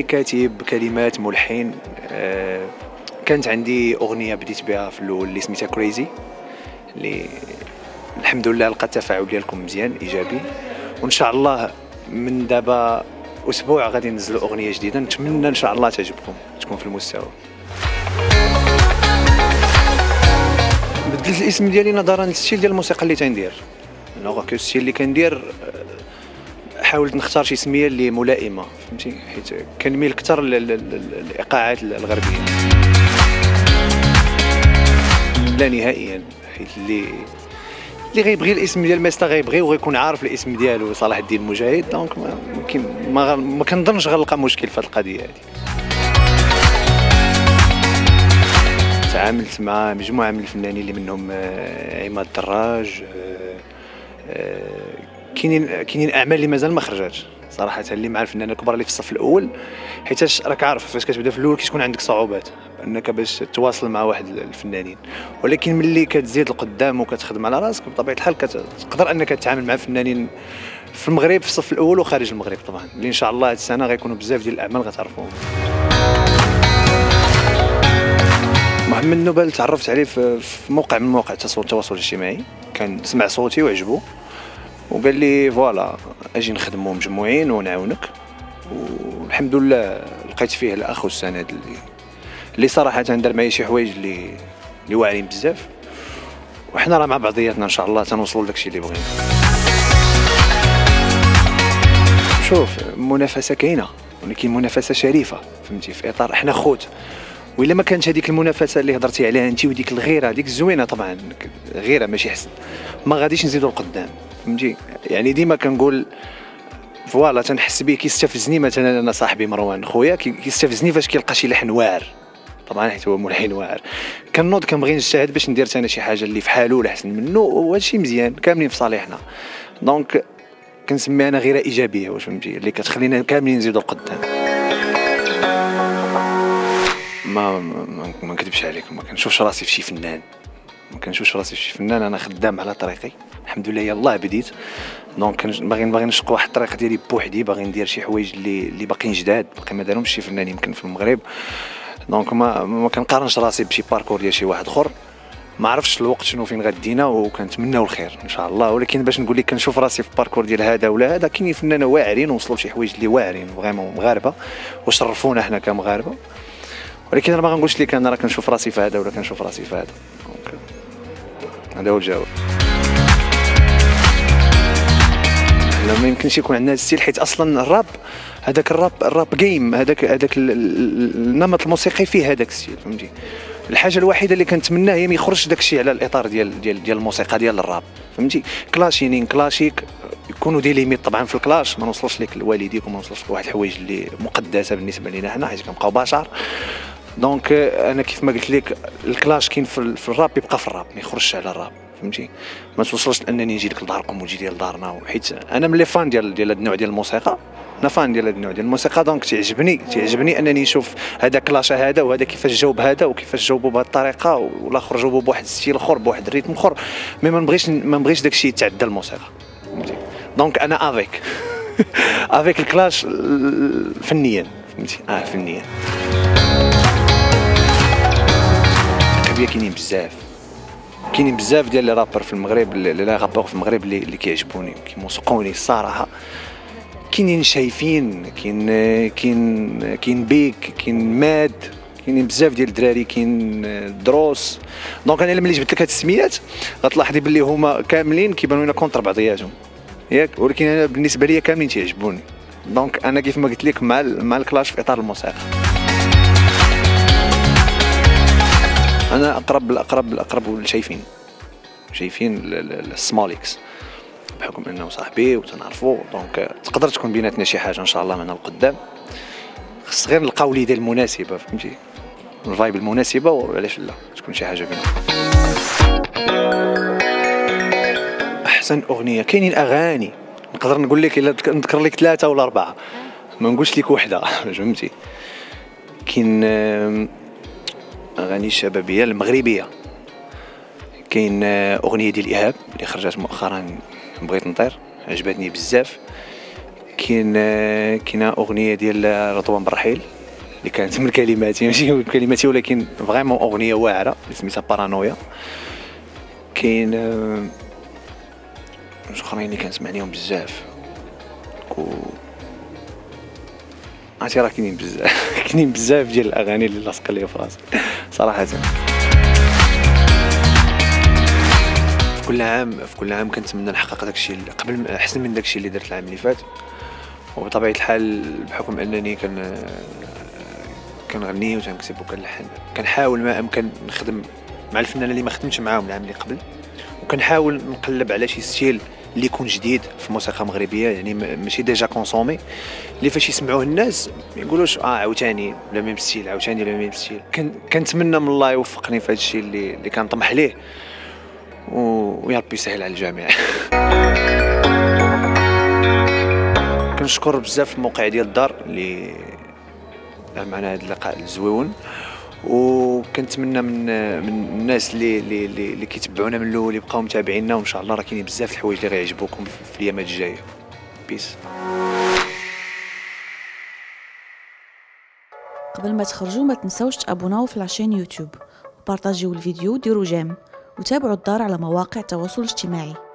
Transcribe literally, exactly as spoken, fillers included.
كاتب كلمات ملحن. آه كانت عندي اغنيه بديت بها في الاول اللي سميتها كريزي، اللي الحمد لله لقى التفاعل ديالكم مزيان ايجابي، وان شاء الله من دابا اسبوع غادي ننزلوا اغنيه جديده، نتمنى ان شاء الله تعجبكم تكون في المستوى. بدلت الاسم ديالي نظرا للستيل ديال الموسيقى اللي تندير. نوغ كو الستيل اللي كندير حاولت نختار شي سميه اللي ملائمه، فهمتي، حيت كنميل اكثر للايقاعات الغربيه. لا نهائيا، حيت اللي اللي غيبغي الاسم ديال ميستا غيبغي وغيكون عارف الاسم ديالو صلاح الدين المجاهد، دونك ما ما, ما كنظنش غنلقى مشكل في هذه القضيه هذه. تعاملت مع مجموعه من الفنانين اللي منهم عماد دراج، كاينين كاينين اعمال اللي مازال ما خرجاتش صراحه، اللي مع الفنانين الكبار اللي في الصف الاول، حيتاش راك عارف فاش كتبدا في الاول كتكون عندك صعوبات انك باش تواصل مع واحد الفنانين، ولكن ملي كتزيد لقدام وكتخدم على راسك بطبيعه الحال كتقدر انك تتعامل مع فنانين في المغرب في الصف الاول وخارج المغرب طبعا، اللي ان شاء الله هذه السنه غيكونوا بزاف ديال الاعمال غتعرفوهم. محمد نوبل تعرفت عليه في موقع من مواقع التواصل الاجتماعي، كان سمع صوتي وعجبو وقال لي فوالا اجي نخدموا مجموعين ونعاونك، والحمد لله لقيت فيه الاخ والسند اللي اللي صراحه دار معايا شي حوايج اللي اللي واعرين بزاف، وحنا راه مع بعضياتنا ان شاء الله تنوصلوا لداكشي اللي بغينا. شوف، المنافسه كاينه ولكن منافسه شريفه، فهمتي، في اطار حنا خوت، وإلا ما كانتش هذيك المنافسه اللي هضرتي عليها انت وديك الغيره هذيك الزوينه، طبعا غيره ماشي حسن، ما غاديش نزيدوا لقدام، فهمتي. يعني ديما كنقول فوالا تنحس به، كيستفزني مثلا انا صاحبي مروان خويا كيستفزني فاش كيلقى شي لحن واعر، طبعا حيت هو ملحن واعر، كنوض كنبغي نجتهد باش ندير انا شي حاجه اللي في حالو ولا احسن منه، وهذا الشيء مزيان كاملين في صالحنا، دونك كنسميها انا غيره ايجابيه، واش فهمتي، اللي كتخلينا كاملين نزيدوا لقدام. ما ما, ما نكذبش عليك، ما كنشوفش راسي في شي فنان، ما كنشوفش راسي في شي فنان، انا خدام على طريقي الحمد لله، يلاه بديت، دونك باغي باغي نشق واحد الطريق ديالي بوحدي، باغي ندير شي حوايج اللي اللي باقيين جداد، باقي ما دارهمش شي فنان يمكن في المغرب، دونك ما ما كنقارنش راسي بشي باركور ديال شي واحد اخر، ما عرفتش الوقت شنو فين غادينا، وكنتمناو الخير ان شاء الله، ولكن باش نقول لك كنشوف راسي في باركور ديال هذا ولا هذا، كاينين فنانه واعرين وصلوا لشي حوايج اللي واعرين فريمون مغاربه وشرفونا حنا كمغاربه، ولكن انا ما غنقولش لك انا راه كنشوف راسي في هذا ولا كنشوف راسي في هذا، دونك هذا هو الجواب. لا ما يمكنش يكون عندنا ستيل، حيت اصلا الراب هذاك الراب الراب جيم، هذاك هذاك النمط الموسيقي فيه هذاك ستيل، فهمتي. الحاجه الوحيده اللي كنتمناها هي ما يخرجش داك الشيء على الاطار ديال ديال ديال الموسيقى ديال الراب، فهمتي، كلاشينين كلاشيك يكونوا دي ليميت طبعا في الكلاش، ما نوصلش لك لوالديك وما نوصلش لواحد الحوايج اللي مقدسه بالنسبه لنا حنا، حيت كنبقاو بشر، دونك انا كيف ما قلت لك الكلاش كاين في الراب يبقى في الراب، ما يخرجش على الراب، فهمتي، ما توصلش لانني نجي لك لداركم وتجي ديال دارنا، حيت انا ملي فان ديال ديال هذا النوع ديال الموسيقى، انا فان ديال هذا النوع ديال الموسيقى، دونك تعجبني تعجبني انني نشوف هذا كلاشا هذا وهذا كيفاش جاوب هذا وكيفاش جاوبوا بهذه الطريقه، والاخر جاوبوا بواحد الستيل اخر بواحد الريتم اخر، مي ما نبغيش ما نبغيش داك الشيء يتعدى الموسيقى، فهمتي، دونك انا افيك افيك الكلاش فنيا، فهمتي، اه فنيا. كاينين بزاف كاينين بزاف ديال لي رابر في المغرب، لي رابور في المغرب اللي, اللي كيعجبوني كيموسقوني الصراحه، كاينين شايفين، كاين كاين كاين بيك، كاين ماد، كاينين بزاف ديال الدراري، كاين دروس، دونك انا ملي جبت لك هاد السميات غتلاحظي باللي هما كاملين كيبانوا لنا كونتر بعضياتهم ياك، ولكن انا بالنسبه لي كاملين تيعجبوني، دونك انا كيف ما قلت لك مع مع الكلاش في اطار الموسيقى. انا اقرب الاقرب الاقرب شايفين شايفين السماليكس بحكم انه صاحبي وتنعرفو، دونك تقدر تكون بيناتنا شي حاجه ان شاء الله من القدام، خص غير نلقاو اليده المناسبه، فهمتي، الفايب المناسبه، وعلاش لا تكون شي حاجه بيننا. احسن اغنيه كاينين اغاني نقدر نقول لك، الا نذكر لك ثلاثه ولا اربعه ما نقولش لك وحده، فهمتي، كاين اغاني الشبابيه المغربيه، كاين اغنيه ديال ايهاب اللي خرجت مؤخرا بغيت نطير عجبتني بزاف، كاين كاينه اغنيه ديال رضوان برحيل اللي كانت من كلماتي ماشي من كلماتي ولكن فريمون اغنيه واعره سميتها بارانويا. كاين واش اخرين اللي كنسمع بزاف و عرفتي راه كاينين بزاف كاينين بزاف ديال الاغاني اللي لاصقه ليا في راسي صراحه. في كل عام في كل عام كنتمنى نحقق داكشي قبل احسن من داكشي اللي درت العام اللي فات، وبطبيعه الحال بحكم انني كان كنغني وتنكتب وكنلحن كنحاول ما امكن نخدم مع الفنانين اللي ما خدمتش معاهم العام اللي قبل، وكنحاول نقلب على شي ستيل اللي يكون جديد في الموسيقى المغربيه، يعني ماشي ديجا كونسومي اللي فاش يسمعوه الناس ما يقولوش اه عاوتاني لا ميم ستيل عاوتاني لا ميم ستيل. كنتمنى من الله يوفقني في هذا الشيء اللي اللي كنطمح ليه، ويا ربي يسهل على الجميع. كنشكر بزاف الموقع ديال الدار اللي معنا هذا اللقاء الزويون، وكنتمنى من من الناس اللي اللي اللي كيتبعونا من الاول يبقاو متابعينا، وان شاء الله راه كاينين بزاف الحوايج اللي غيعجبوكم في الايامات الجايه. بيس. قبل ما تخرجوا ما تنسوش تابوناو في لاشين يوتيوب وبارطاجيو الفيديو وديروا جيم، وتابعوا الدار على مواقع التواصل الاجتماعي.